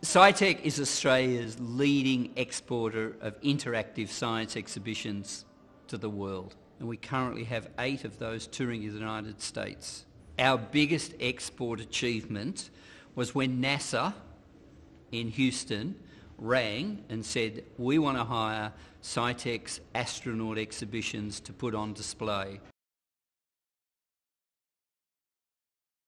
Scitech is Australia's leading exporter of interactive science exhibitions to the world, and we currently have 8 of those touring the United States. Our biggest export achievement was when NASA in Houston rang and said, we want to hire Scitech's astronaut exhibitions to put on display.